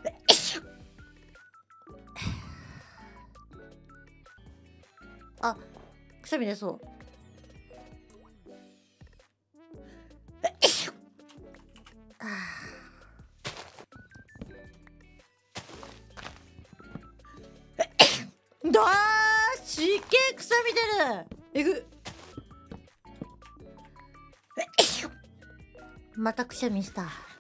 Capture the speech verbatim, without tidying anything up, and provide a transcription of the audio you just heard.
あ、くしゃみ出そう。だーしっけえくしゃみ出る。えぐまたくしゃみした。